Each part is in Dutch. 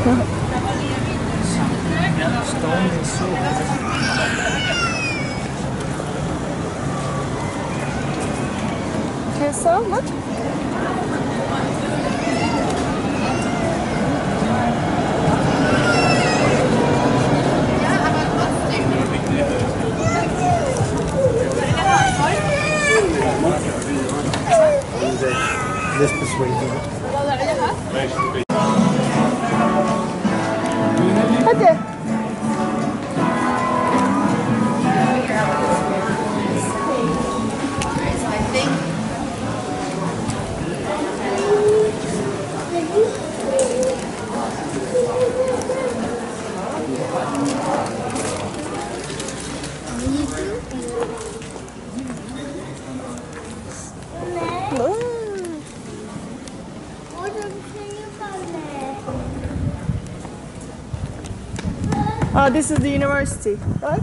Stone and silver. Tessa, look. Less persuasive. Hadi. Oh, this is the university, right?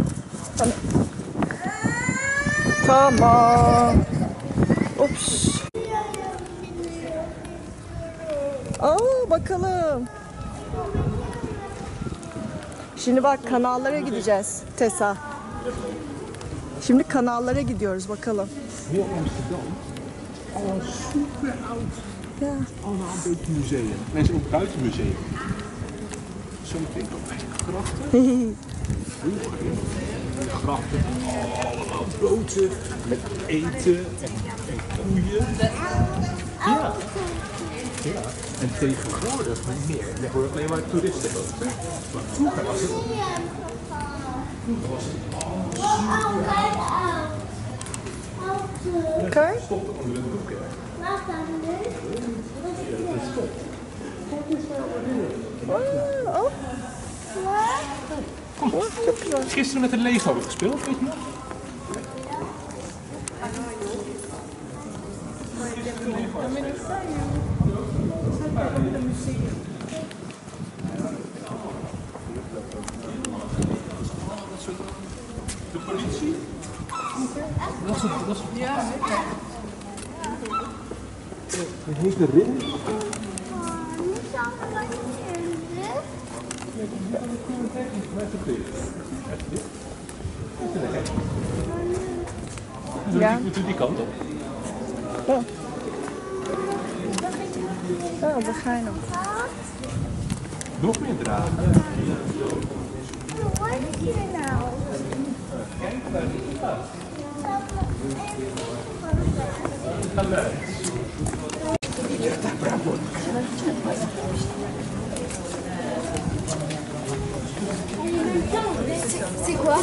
Tamam. Ups. Aa, bakalım. Şimdi bak kanallara gideceğiz Tessa. Şimdi kanallara gidiyoruz bakalım. Heel Amsterdam. Al super oud. Ja. Allemaal een beetje museum. Mensen ook buiten museum. Zometeen ook bij grachten. Vroeger, grachten. Allemaal boten met eten en koeien. Ja. Ja. En tegenwoordig meer. Tegenwoordig alleen maar toeristenboten. Maar vroeger was het. Vroeger was het super oud. Oké. Stop onder de broek. Oh. Kom, gisteren met een Lego gespeeld, weet je nog? De politie? Dat is ja, zeker. Het heeft de ring. Ja. Moet u die kant op? Oh. Oh, we gaan nog. Nog meer draden. Wat is hier nou? C'est quoi?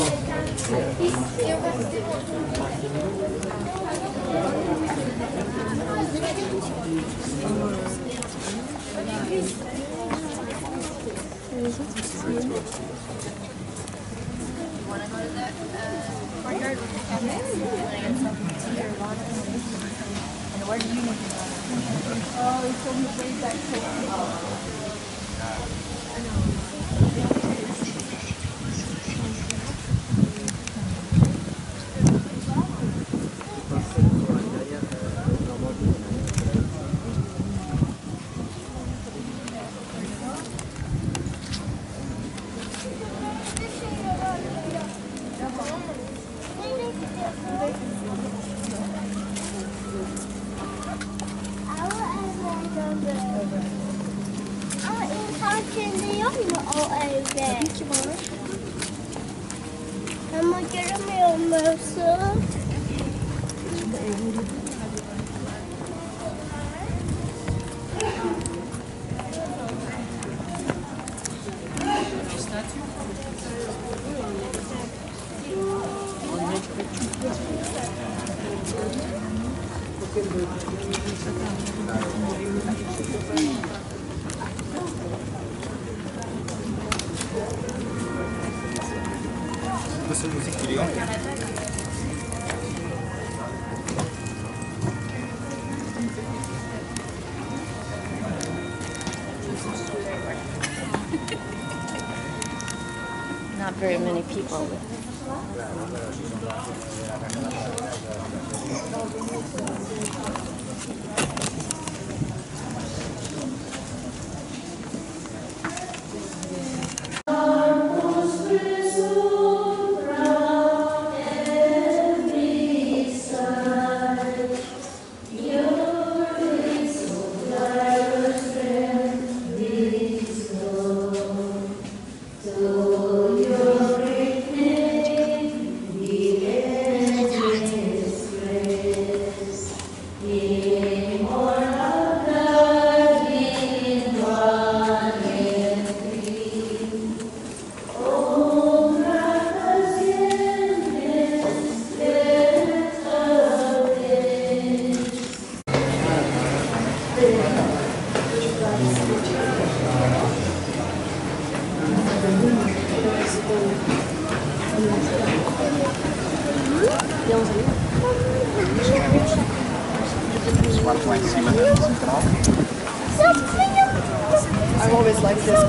Ama göremiyorum nasıl? Nasıl müzik giriyor? Not very many people. Zwart lá em cima da central. I always like this.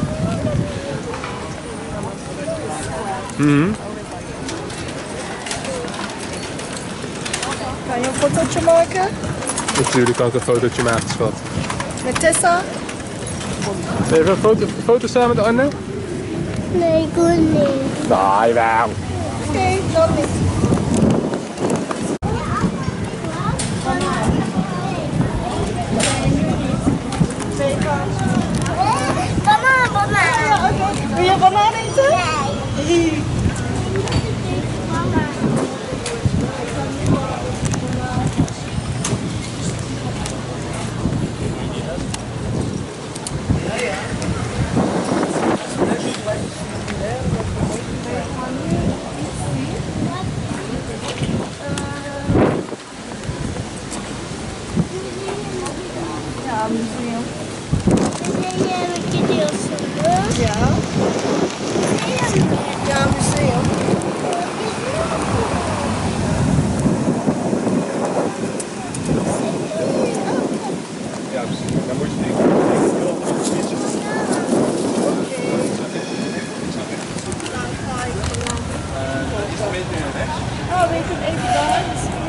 Kan je een fotootje maken? Natuurlijk kan ik een fotootje maken, schat. Met Tessa? Even een foto samen met Anne? Nee, ik wil niet. Nou, jawel. Oké, dan niet. Banaan. Wil je banaan eten? Nee. Ja, museum. Wat gidiyorsun? Ja. Ja, museum. Ja, precies. Dan moet je denken. Oh, weet je even daar?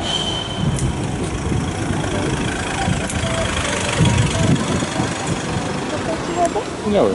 Ja hoor.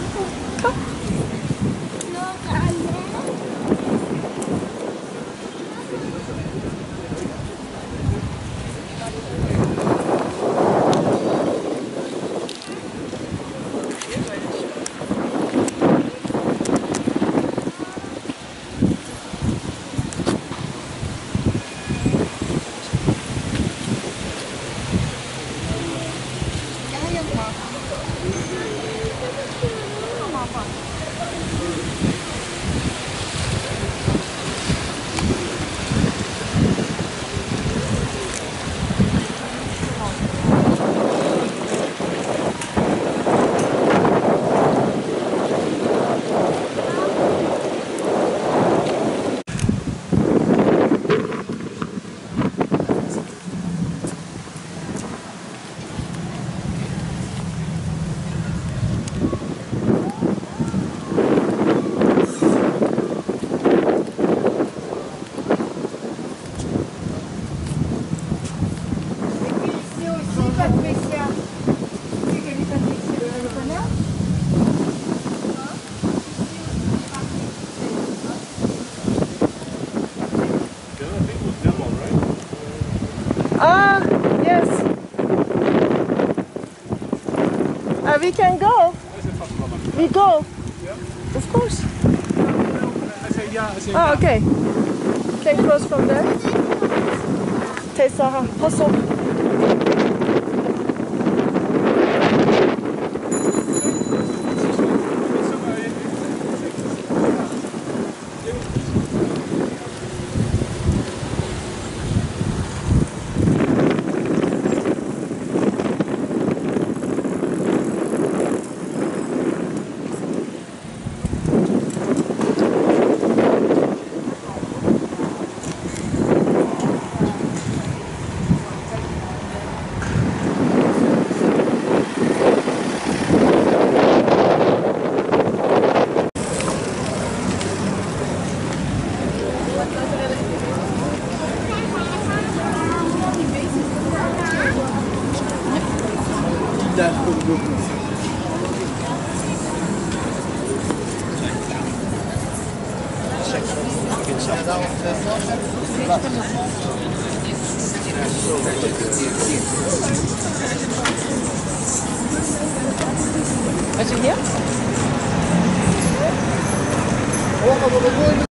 Ah, yes. We can go. We go. Of course. Oh, okay. Can cross from there. Tessa, pas op. Is it here?